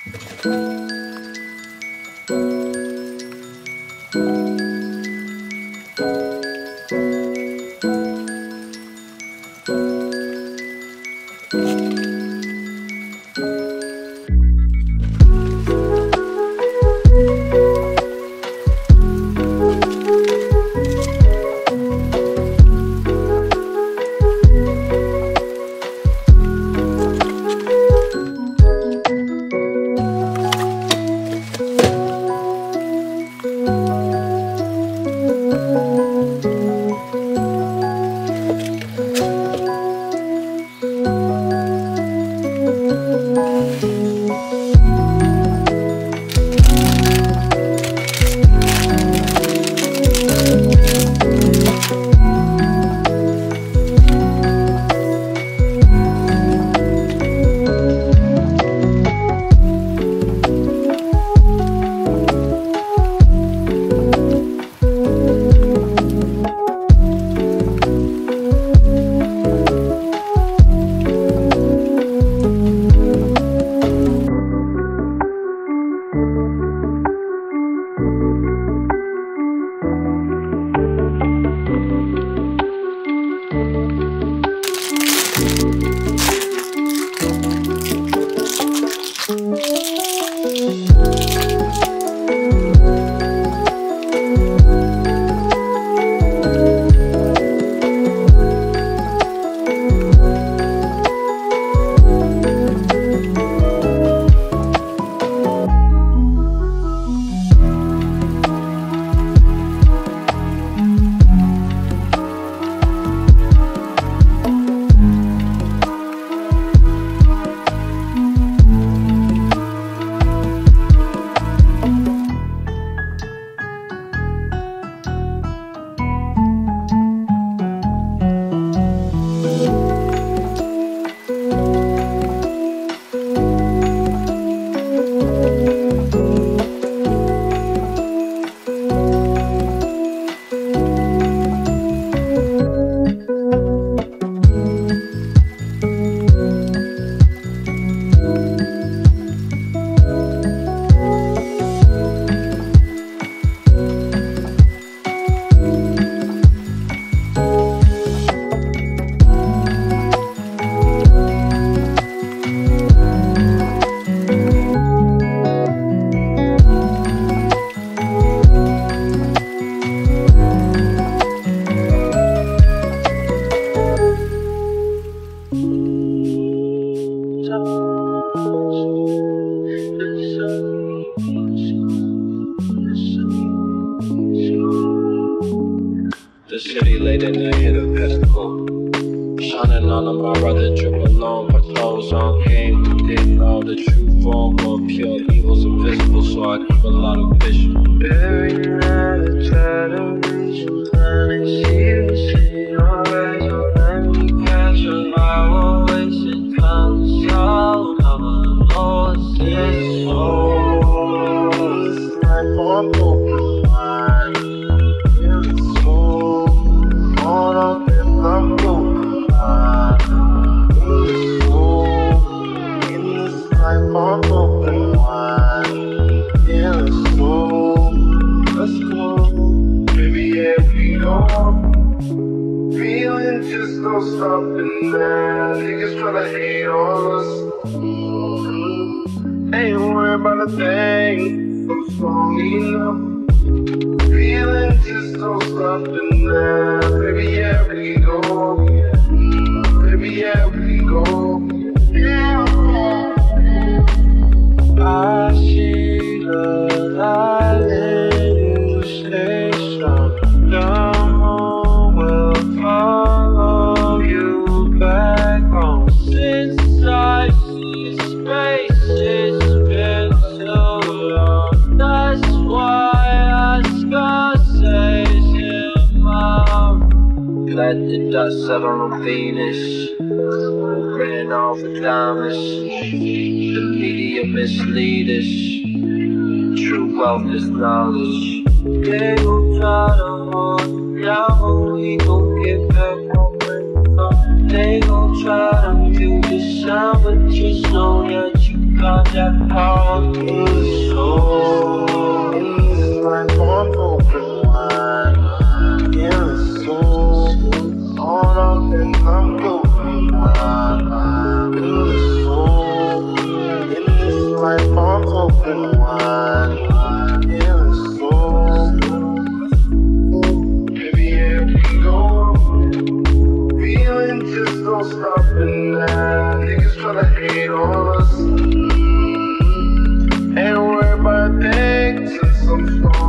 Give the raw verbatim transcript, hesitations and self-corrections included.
The city late at night hit a festival. Shining on them, I'd rather trip alone. Patrols on game, didn't know the true form of pure evil's invisible, so I keep a lot of vision. Every night I try to reach you, honey, see you say alright. So let me catch a hour, wasting time, so I'm lost in soul. It's like open wide, it's so caught up in my open wide. It's so in this life I'm open wide. Yeah, it's so let's go, baby, yeah, we go. Feeling just don't stop in there. Niggas tryna hate on us. Mm-hmm. Ain't worried about a thing. I'm strong enough. Feeling just don't stop in there. Baby, yeah, we can go. Mm-hmm. Baby, yeah, we can go. Yeah. I see the light in you, stay strong. Down home will follow you back home. Since I see space, it's been so long. That's why I Scarface in my room. Let the dust settle on Venus. Ran off the diamonds. The media mislead us. True wealth is knowledge. They gon' try to hold you down, but we gon' get back on the phone. They gon' try to mute the sound, but just know that you got that power to the soul. In this life I'm open wide. In the soul, all up and I'm going wide. In the soul, in this life I'm open wide. In the soul, baby, here we go. Feeling just don't stop and now. Niggas tryna hate on us. Ain't worried about things since I'm strong.